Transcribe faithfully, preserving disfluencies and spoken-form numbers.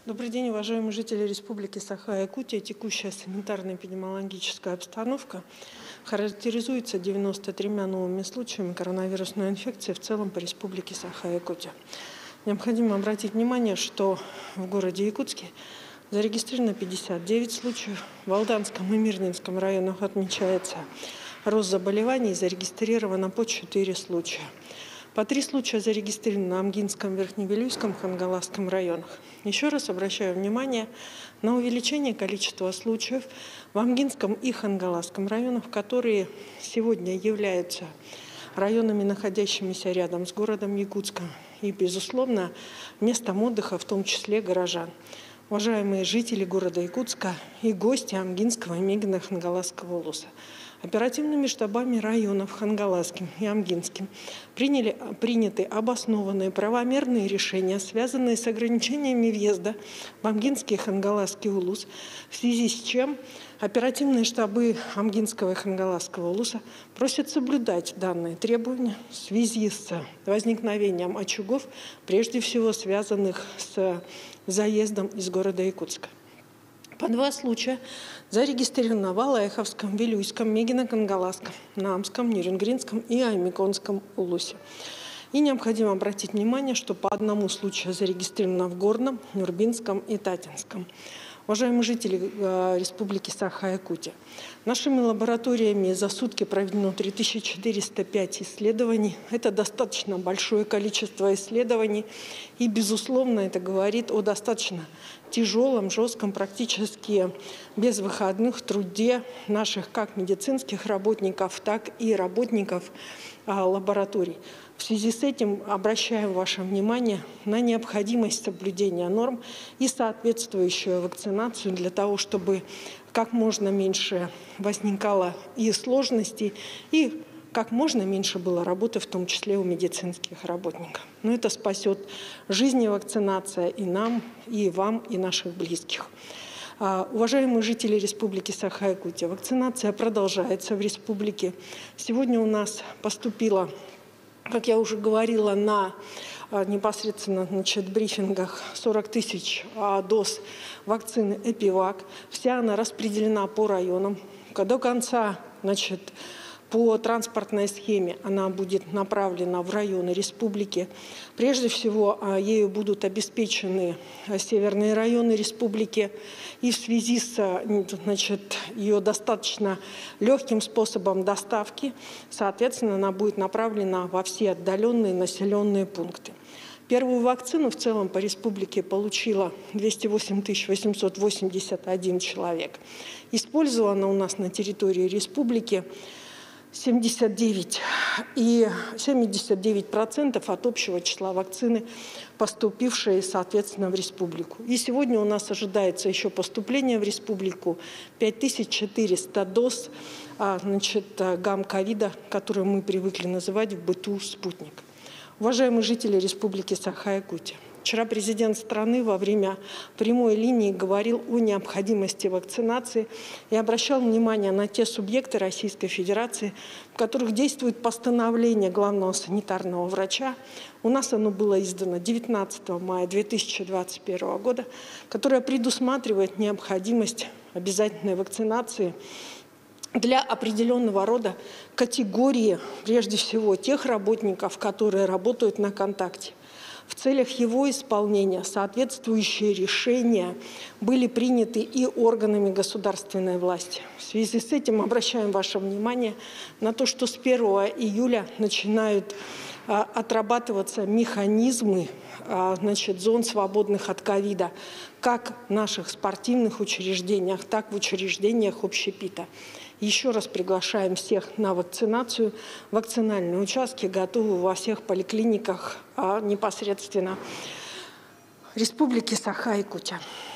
Добрый день, уважаемые жители Республики Саха-Якутия. Текущая санитарно-эпидемиологическая обстановка характеризуется девяноста тремя новыми случаями коронавирусной инфекции в целом по Республике Саха-Якутия. Необходимо обратить внимание, что в городе Якутске зарегистрировано пятьдесят девять случаев, в Алданском и Мирнинском районах отмечается рост заболеваний, зарегистрировано по четыре случая. По три случая зарегистрированы на Амгинском, Верхневилюйском, Хангаласском районах. Еще раз обращаю внимание на увеличение количества случаев в Амгинском и Хангаласском районах, которые сегодня являются районами, находящимися рядом с городом Якутском. И, безусловно, местом отдыха, в том числе горожан. Уважаемые жители города Якутска и гости Амгинского и Мегино-Хангаласского улуса. Оперативными штабами районов Хангаласским и Амгинским приняли, приняты обоснованные правомерные решения, связанные с ограничениями въезда в Амгинский и Хангаласский улус, в связи с чем оперативные штабы Амгинского и Хангаласского улуса просят соблюдать данные требования в связи с возникновением очагов, прежде всего связанных с заездом из города Якутска. По два случая зарегистрировано в Алайховском, Вилюйском, Мегино-Хангаласском, Намском, Нерюнгринском и Аймиконском улусе. И необходимо обратить внимание, что по одному случаю зарегистрировано в Горном, Нюрбинском и Татинском. Уважаемые жители э, Республики Саха-Якутия, нашими лабораториями за сутки проведено три тысячи четыреста пять исследований. Это достаточно большое количество исследований. И, безусловно, это говорит о достаточно тяжелом, жестком, практически без выходных труде наших как медицинских работников, так и работников э, лабораторий. В связи с этим обращаем ваше внимание на необходимость соблюдения норм и соответствующую вакцинацию для того, чтобы как можно меньше возникало и сложностей, и как можно меньше было работы, в том числе у медицинских работников. Но это спасет жизни вакцинация и нам, и вам, и наших близких. Уважаемые жители Республики Саха-Якутия, вакцинация продолжается в республике. Сегодня у нас поступило, как я уже говорила, на непосредственно значит, брифингах сорок тысяч доз вакцины Эпивак. Вся она распределена по районам. До конца, значит, по транспортной схеме она будет направлена в районы республики. Прежде всего, ею будут обеспечены северные районы республики. И в связи с значит, ее достаточно легким способом доставки, соответственно, она будет направлена во все отдаленные населенные пункты. Первую вакцину в целом по республике получила двести восемь тысяч восемьсот восемьдесят один человек. Использовано у нас на территории республики семьдесят девять и семьдесят девять процентов от общего числа вакцины, поступившие, соответственно, в республику. И сегодня у нас ожидается еще поступление в республику пять тысяч четыреста доз значит, гамма-ковида, которые мы привыкли называть в быту «Спутник». Уважаемые жители Республики Саха-Якутия, вчера президент страны во время прямой линии говорил о необходимости вакцинации и обращал внимание на те субъекты Российской Федерации, в которых действует постановление главного санитарного врача. У нас оно было издано девятнадцатого мая две тысячи двадцать первого года, которое предусматривает необходимость обязательной вакцинации для определенного рода категории, прежде всего, тех работников, которые работают на контакте. В целях его исполнения соответствующие решения были приняты и органами государственной власти. В связи с этим обращаем ваше внимание на то, что с первого июля начинают а, отрабатываться механизмы а, значит, зон, свободных от ковида, как в наших спортивных учреждениях, так и в учреждениях общепита. Еще раз приглашаем всех на вакцинацию. Вакцинальные участки готовы во всех поликлиниках а, непосредственно Республики Саха-Якутия.